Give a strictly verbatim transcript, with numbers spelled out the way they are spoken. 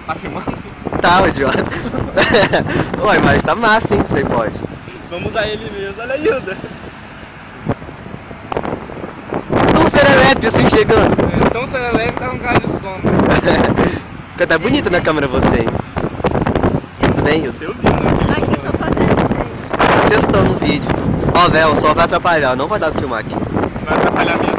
Tá filmando? Tá, o idiota. Ué, mas tá massa, hein? Isso aí pode. Vamos usar ele mesmo. Olha a Hilda. Tão serelepe assim chegando. É, tão serelepe que tá com cara de sono. Fica tá bonito na câmera você, hein? Tudo bem, Hilda? Você ouviu, né? O que estou fazendo, gente? Tá testando o vídeo. Ó, velho, o sol vai atrapalhar, não vai dar pra filmar aqui. Vai atrapalhar mesmo.